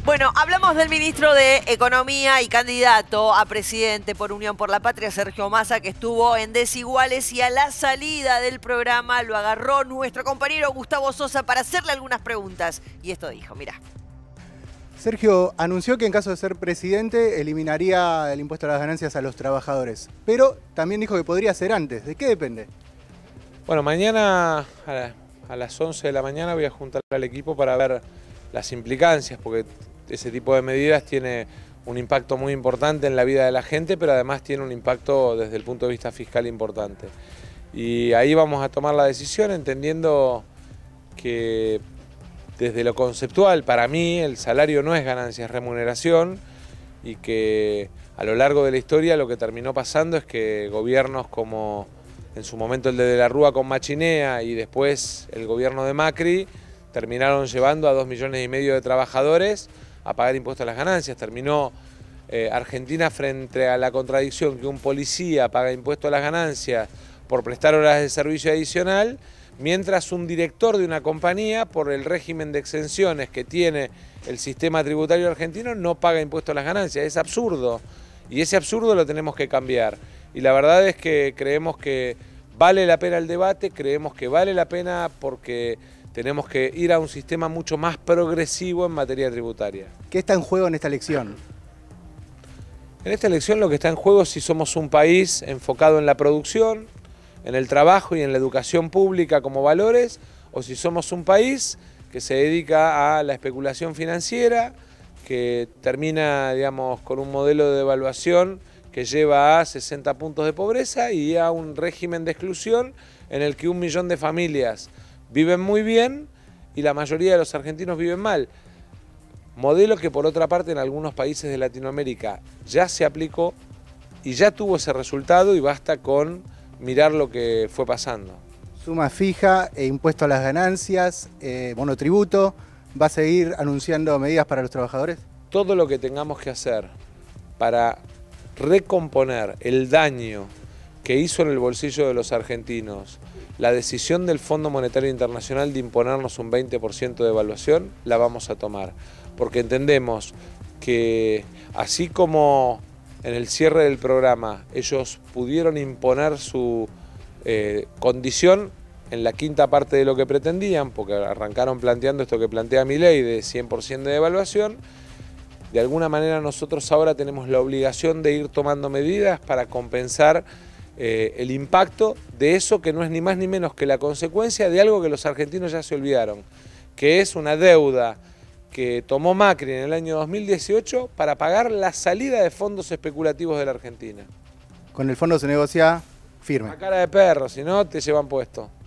Bueno, hablamos del ministro de Economía y candidato a presidente por Unión por la Patria, Sergio Massa, que estuvo en Desiguales, y a la salida del programa lo agarró nuestro compañero Gustavo Sosa para hacerle algunas preguntas. Y esto dijo, mirá. Sergio anunció que en caso de ser presidente eliminaría el impuesto a las ganancias a los trabajadores, pero también dijo que podría ser antes. ¿De qué depende? Bueno, mañana a las 11 de la mañana voy a juntar al equipo para ver las implicancias, porque ese tipo de medidas tiene un impacto muy importante en la vida de la gente, pero además tiene un impacto desde el punto de vista fiscal importante. Y ahí vamos a tomar la decisión entendiendo que desde lo conceptual, para mí, el salario no es ganancia, es remuneración, y que a lo largo de la historia lo que terminó pasando es que gobiernos como en su momento el de la Rúa con Machinea y después el gobierno de Macri terminaron llevando a 2,5 millones de trabajadores a pagar impuestos a las ganancias. Terminó Argentina frente a la contradicción que un policía paga impuestos a las ganancias por prestar horas de servicio adicional, mientras un director de una compañía, por el régimen de exenciones que tiene el sistema tributario argentino, no paga impuestos a las ganancias. Es absurdo, y ese absurdo lo tenemos que cambiar. Y la verdad es que creemos que vale la pena el debate, creemos que vale la pena porque tenemos que ir a un sistema mucho más progresivo en materia tributaria. ¿Qué está en juego en esta elección? En esta elección lo que está en juego es si somos un país enfocado en la producción, en el trabajo y en la educación pública como valores, o si somos un país que se dedica a la especulación financiera, que termina, digamos, con un modelo de devaluación que lleva a 60 puntos de pobreza y a un régimen de exclusión en el que 1 millón de familias viven muy bien y la mayoría de los argentinos viven mal. Modelo que por otra parte en algunos países de Latinoamérica ya se aplicó y ya tuvo ese resultado, y basta con mirar lo que fue pasando. Suma fija, impuesto a las ganancias, monotributo. ¿Va a seguir anunciando medidas para los trabajadores? Todo lo que tengamos que hacer para recomponer el daño que hizo en el bolsillo de los argentinos la decisión del Fondo Monetario Internacional de imponernos un 20% de devaluación, la vamos a tomar. Porque entendemos que así como en el cierre del programa ellos pudieron imponer su condición en la quinta parte de lo que pretendían, porque arrancaron planteando esto que plantea Milei de 100% de devaluación, de alguna manera nosotros ahora tenemos la obligación de ir tomando medidas para compensar el impacto de eso, que no es ni más ni menos que la consecuencia de algo que los argentinos ya se olvidaron, que es una deuda que tomó Macri en el año 2018 para pagar la salida de fondos especulativos de la Argentina. Con el fondo se negocia firme. A cara de perro, si no te llevan puesto.